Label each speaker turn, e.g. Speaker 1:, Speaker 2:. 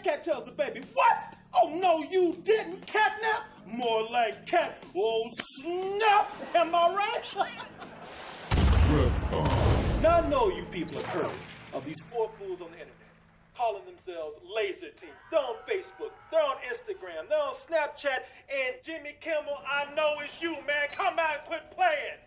Speaker 1: cat tells the baby, what? Oh, no, you didn't, catnap. More like cat. Oh, snap. Am I right? Now I know you people have heard of these four fools on the internet calling themselves Lazer Team. They're on Facebook, they're on Instagram, they're on Snapchat, and Jimmy Kimmel, I know it's you, man. Come out and quit playing.